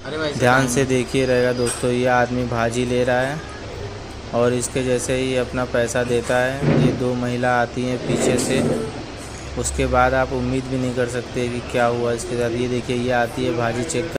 ध्यान से देखिए रहेगा दोस्तों, ये आदमी भाजी ले रहा है और इसके जैसे ही अपना पैसा देता है, ये दो महिला आती हैं पीछे से। उसके बाद आप उम्मीद भी नहीं कर सकते कि क्या हुआ इसके साथ। ये देखिए, ये आती है भाजी चेक